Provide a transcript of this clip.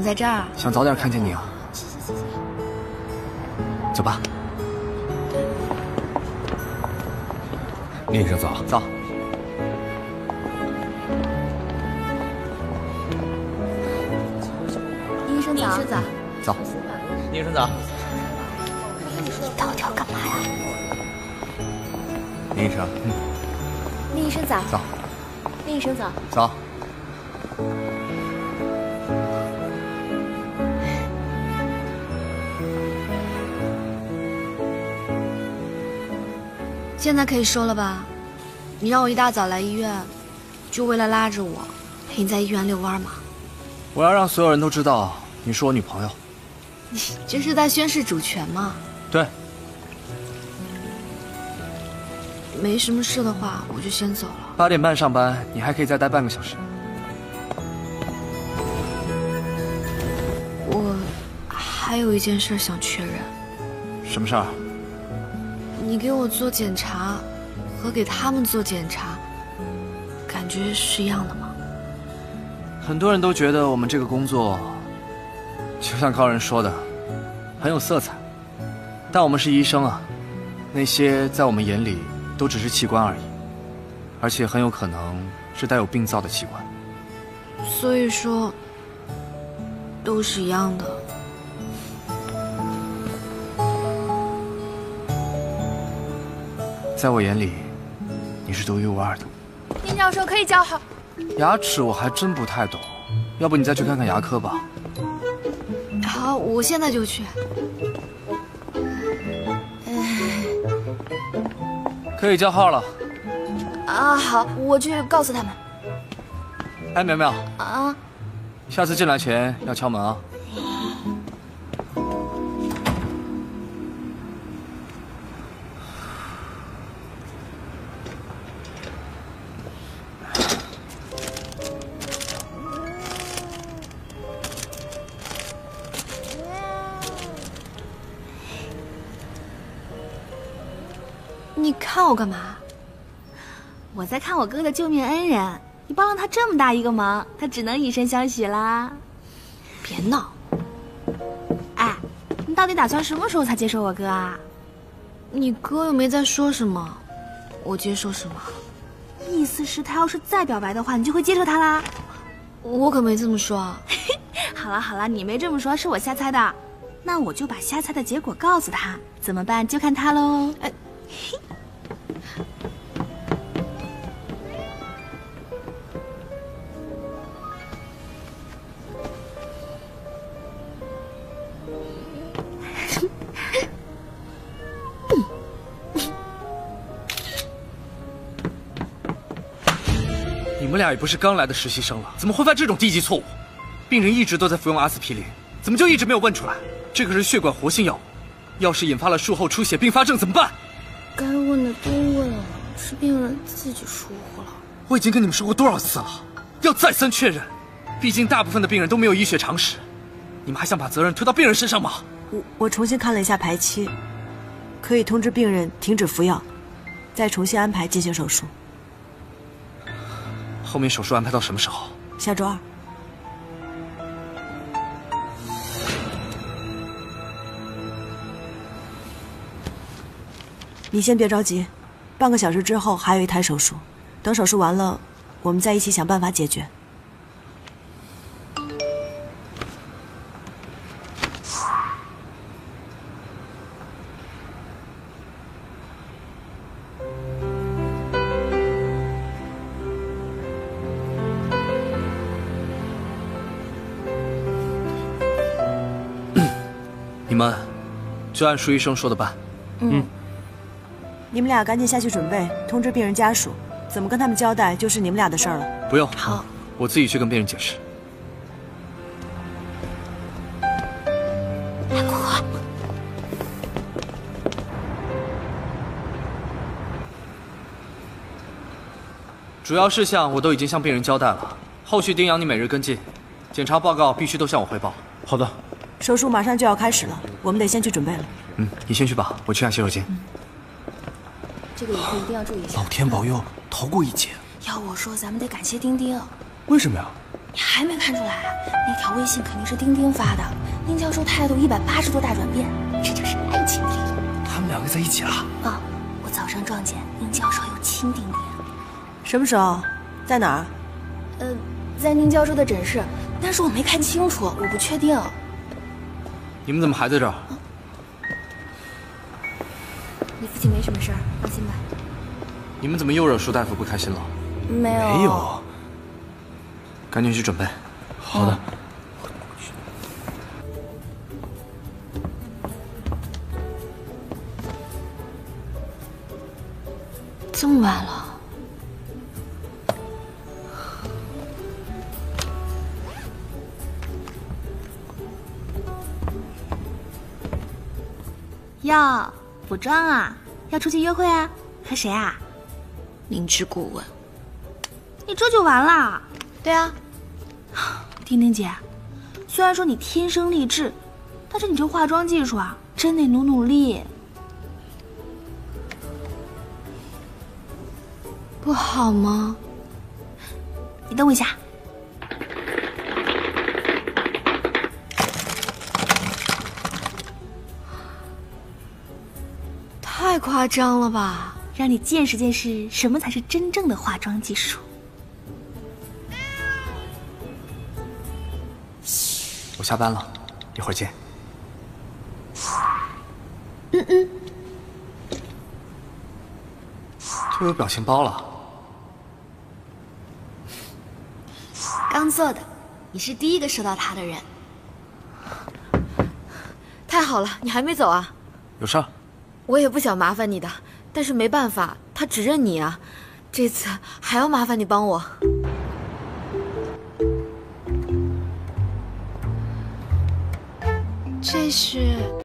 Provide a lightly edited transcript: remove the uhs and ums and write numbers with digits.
在这儿？ 想早点看见你啊。走吧。 宁医生早。 早。 宁医生早。宁医生早。 早。 宁医生早。 你到底要干嘛呀？ 宁医生。 宁医生早。 早。 宁医生早。 早。 现在可以说了吧？你让我一大早来医院，就为了拉着我陪你在医院遛弯吗？ 我要让所有人都知道你是我女朋友。 你这是在宣示主权吗？ 对。 没什么事的话，我就先走了。 8点半上班，你还可以再待半个小时。 我还有一件事想确认。 什么事儿？ 你给我做检查和给他们做检查，感觉是一样的吗？ 很多人都觉得我们这个工作，就像高人说的，很有色彩。但我们是医生啊，那些在我们眼里都只是器官而已，而且很有可能是带有病灶的器官。 所以说，都是一样的。 在我眼里，你是独一无二的。 丁教授可以叫好。 牙齿我还真不太懂，要不你再去看看牙科吧。 好，我现在就去。 可以叫号了。 啊，好，我去告诉他们。 哎，苗苗。 啊。 下次进来前要敲门啊。 你看我干嘛？ 我在看我哥的救命恩人，你帮了他这么大一个忙，他只能以身相许啦。 别闹！ 哎，你到底打算什么时候才接受我哥啊？ 你哥又没在说什么，我接受什么？ 意思是他要是再表白的话，你就会接受他啦？ 我可没这么说。 好了好了，你没这么说，是我瞎猜的。那我就把瞎猜的结果告诉他，怎么办就看他喽。哎。 你们俩也不是刚来的实习生了，怎么会犯这种低级错误？病人一直都在服用阿司匹林，怎么就一直没有问出来？这可是血管活性药物，要是引发了术后出血并发症怎么办？ 该问的都问了，是病人自己疏忽了。 我已经跟你们说过多少次了，要再三确认。毕竟大部分的病人都没有医学常识，你们还想把责任推到病人身上吗？ 我重新看了一下排期，可以通知病人停止服药，再重新安排进行手术。 后面手术安排到什么时候？ 下周2。你先别着急，半个小时之后还有一台手术，等手术完了，我们再一起想办法解决。 你们就按舒医生说的办。 你们俩赶紧下去准备，通知病人家属，怎么跟他们交代就是你们俩的事儿了。 不用， 好， 我自己去跟病人解释。 快快！ 主要事项我都已经向病人交代了，后续丁阳你每日跟进，检查报告必须都向我汇报。 好的。 手术马上就要开始了，我们得先去准备了。 你先去吧，我去下洗手间。 这个以后一定要注意一下。 老天保佑，逃过一劫。 要我说，咱们得感谢丁丁。 为什么呀？ 你还没看出来啊？那条微信肯定是丁丁发的。宁教授态度180度大转变，这就是爱情力。 他们两个在一起了。 啊，我早上撞见宁教授有亲丁丁。 什么时候？在哪儿？ 在宁教授的诊室，但是我没看清楚，我不确定。 你们怎么还在这儿？ 你父亲没什么事儿，放心吧。 你们怎么又惹舒大夫不开心了？ 没有。 没有。赶紧去准备。 好的。 这么晚了。 哟，补妆啊？要出去约会啊？和谁啊？ 明知故问。 你这就完了？ 对啊。 丁丁姐，虽然说你天生丽质，但是你这化妆技术啊，真得努力。 不好吗？ 你等我一下。 太夸张了吧！ 让你见识见识什么才是真正的化妆技术。 我下班了，一会儿见。都有表情包了。 刚做的，你是第一个收到它的人。太好了，你还没走啊？ 有事儿？ 我也不想麻烦你的，但是没办法，他只认你啊。这次还要麻烦你帮我。这是。